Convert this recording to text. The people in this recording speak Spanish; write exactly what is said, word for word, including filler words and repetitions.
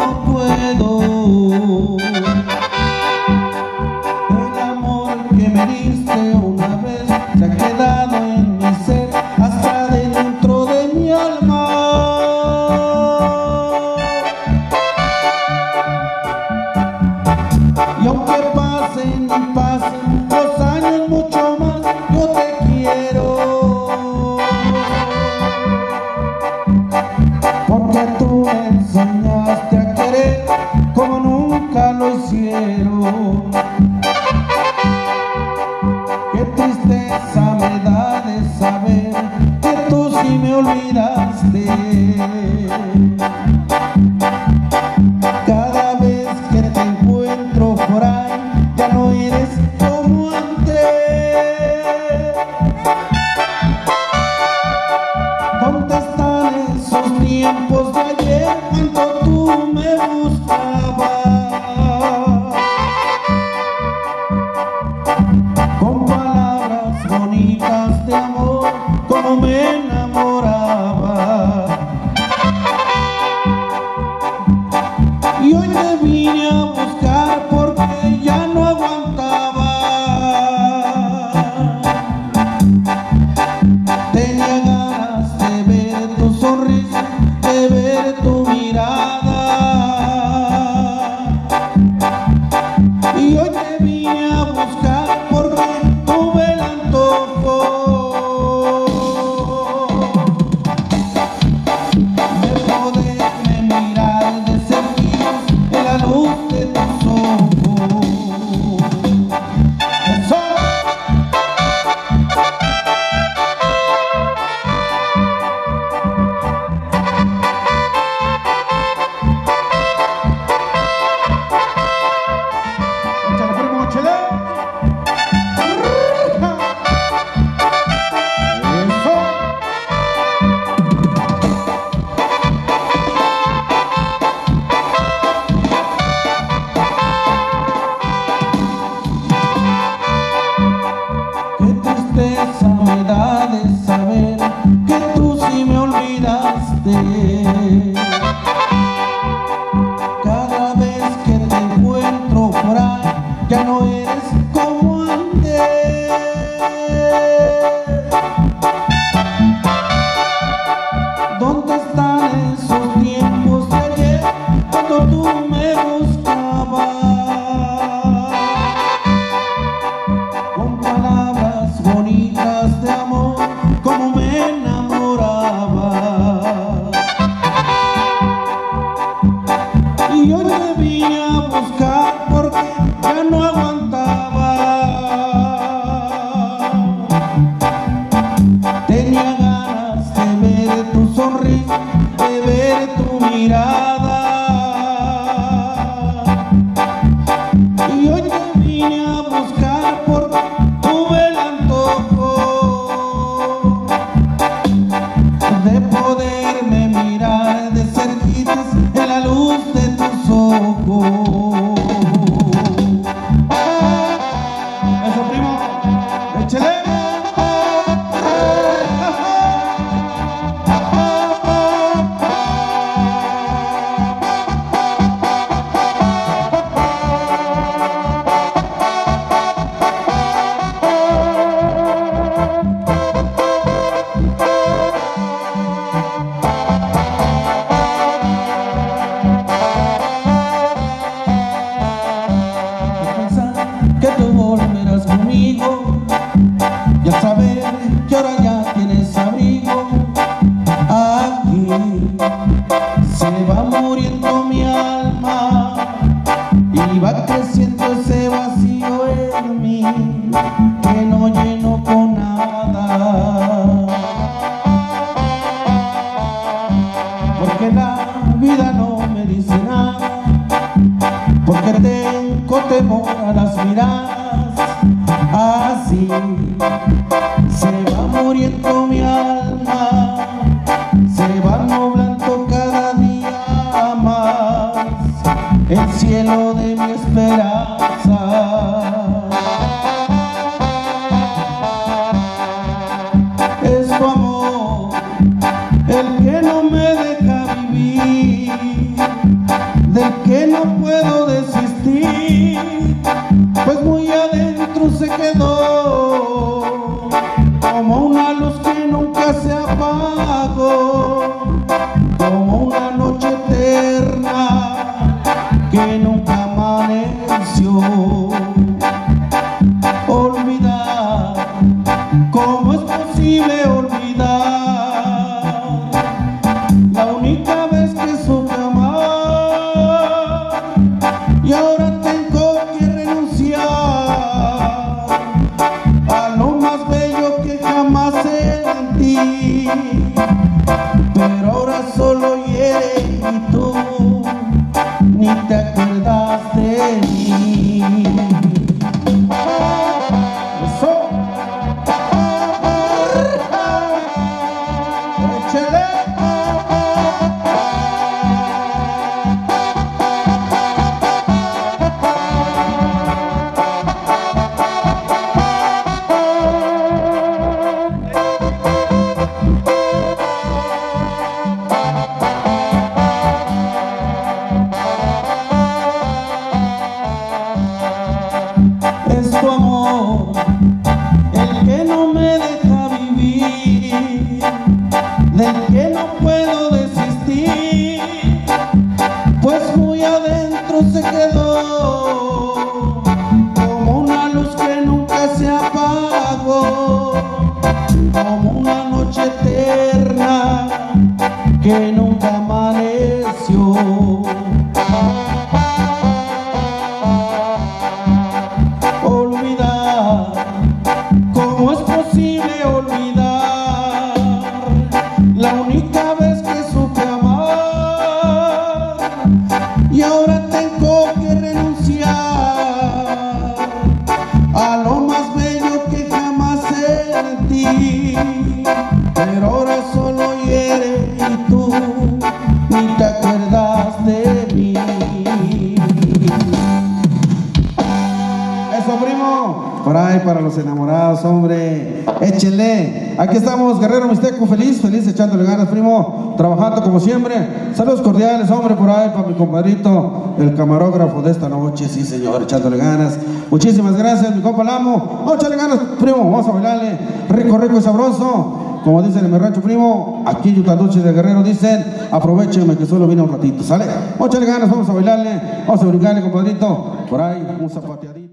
no puedo. El amor que me diste una vez se ha quedado en mi ser, hasta dentro de mi alma. Y aunque pasen y pasen los años mucho más, yo te quiero, porque tú me enseñaste a querer como nunca lo hicieron. Qué tristeza me da de saber que tú sí me olvidaste. Cada vez que te encuentro por ahí, ya no eres como antes. ¿Dónde están esos tiempos de ayer cuando tú me buscabas? Con palabras bonitas de amor, como me enamoraba. Y hoy te vine a buscar porque ya no aguantaba. Tenía ganas de ver tu sonrisa, de ver tu mirada. Y hoy te vine a buscar porque tuve el antojo de poderme mirar de cerquita en la luz de tus ojos. ¡Eso! ¡Échale, primo, échale! Qué tristeza me da de saber que tú sí me olvidaste. Cada vez que te encuentro por ahí, ya no eres como antes. ¿Dónde están esos tiempos de ayer cuando tú me buscabas? Con palabras bonitas de amor, como me enamoraba. Y yo te vine a buscar porque ya no aguantaba. Tenía ganas de ver tu sonrisa, de ver tu mirada. Y hoy te vine a buscar porque tuve el antojo de poderme mirar de cerquitas en la luz de tus ojos. Eso, primo, échale. Que tú volverás conmigo, ya saber que ahora ya tienes abrigo. Aquí se va muriendo mi alma y va creciendo ese vacío en mí que no lleno con nada. Porque la vida no me dice nada, porque tengo temor a las miradas. Así se va muriendo mi alma, se va nublando cada día más el cielo de mi esperanza. Es tu amor el que no me deja vivir, adentro se quedó como una luz que nunca se apagó, como una noche eterna que nunca amaneció. Olvidar, ¿cómo es posible olvidar la única vez que supe amar? Y ahora tengo que renunciar a lo más bello que jamás sentí, pero ahora solo hiere y tú ni te acuerdas de mí. Eso, primo, por ahí para los enamorados, hombre, échenle. Aquí estamos, Guerrero Mixteco, feliz, feliz echándole ganas, primo, trabajando como siempre. Saludos cordiales, hombre, por ahí para mi compadrito, el camarógrafo de esta noche, sí señor, echándole ganas. Muchísimas gracias, mi compa Lamo. Vamos a echarle ganas, primo, vamos a bailarle rico, rico y sabroso. Como dicen en mi rancho, primo, aquí en Yutanduchi de Guerrero dicen, aprovechenme que solo vine un ratito, ¿sale? Vamos a echarle ganas, vamos a bailarle, vamos a brincarle, compadrito, por ahí, un zapateadito.